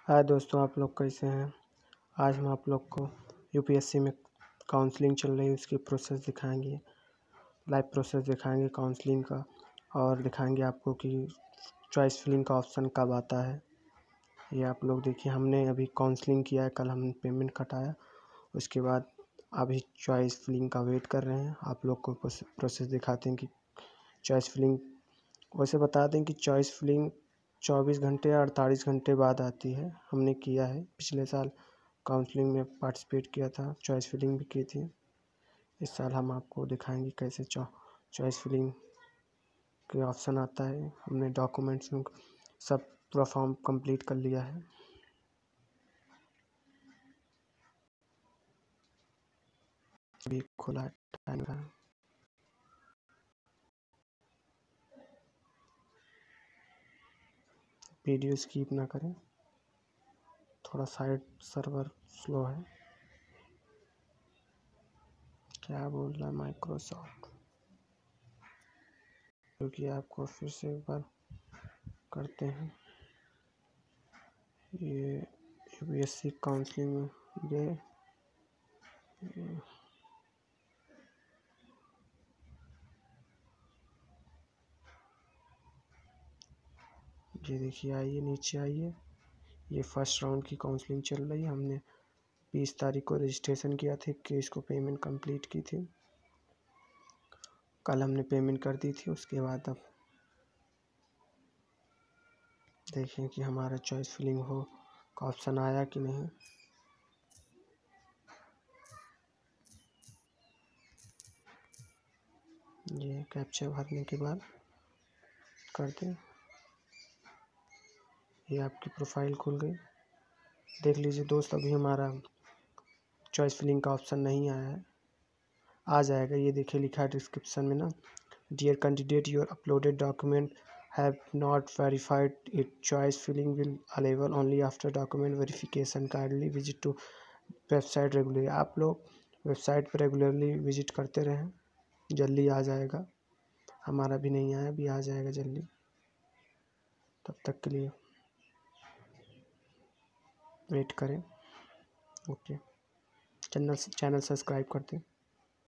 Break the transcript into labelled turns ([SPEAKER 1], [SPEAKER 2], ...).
[SPEAKER 1] हाय दोस्तों, आप लोग कैसे हैं। आज हम आप लोग को यूपीएससी में काउंसलिंग चल रही है उसकी प्रोसेस दिखाएंगे, लाइव प्रोसेस दिखाएंगे काउंसलिंग का, और दिखाएंगे आपको कि चॉइस फिलिंग का ऑप्शन कब आता है। ये आप लोग देखिए, हमने अभी काउंसलिंग किया है, कल हमने पेमेंट कटाया, उसके बाद अभी चॉइस फिलिंग का वेट कर रहे हैं। आप लोग को प्रोसेस दिखाते हैं कि चॉइस फिलिंग, वैसे बता दें कि चॉइस फिलिंग 24 घंटे या 48 घंटे बाद आती है। हमने किया है, पिछले साल काउंसलिंग में पार्टिसिपेट किया था, चॉइस फिलिंग भी की थी। इस साल हम आपको दिखाएंगे कैसे चॉइस फिलिंग के ऑप्शन आता है। हमने डॉक्यूमेंट्स में सब पूरा फॉर्म कंप्लीट कर लिया है। अभी खुला है, टाइम रहा है। वीडियो स्किप ना करें, थोड़ा साइड सर्वर स्लो है। क्या बोल रहा है माइक्रोसॉफ्ट, क्योंकि आपको फिर से एक बार करते हैं। ये यूपीएससी काउंसलिंग में ये देखिए, आइए नीचे आइए। ये फर्स्ट राउंड की काउंसलिंग चल रही है। हमने 20 तारीख को रजिस्ट्रेशन किया था, 21 को पेमेंट कंप्लीट की थी। कल हमने पेमेंट कर दी थी। उसके बाद अब देखें कि हमारा चॉइस फिलिंग हो का ऑप्शन आया कि नहीं। ये कैप्चा भरने के बाद कर दें। ये आपकी प्रोफाइल खुल गई। देख लीजिए दोस्त, अभी हमारा चॉइस फिलिंग का ऑप्शन नहीं आया है, आ जाएगा। ये देखिए, लिखा है डिस्क्रिप्शन में ना, dear candidate, your uploaded document have not verified it, choice filling will available only after document verification, kindly visit to website regularly. आप लोग वेबसाइट पर रेगुलरली विजिट करते रहें, जल्दी आ जाएगा। हमारा भी नहीं आया, अभी आ जाएगा जल्दी। तब तक के लिए वेट करें। ओके, चैनल सब्सक्राइब करते हैं।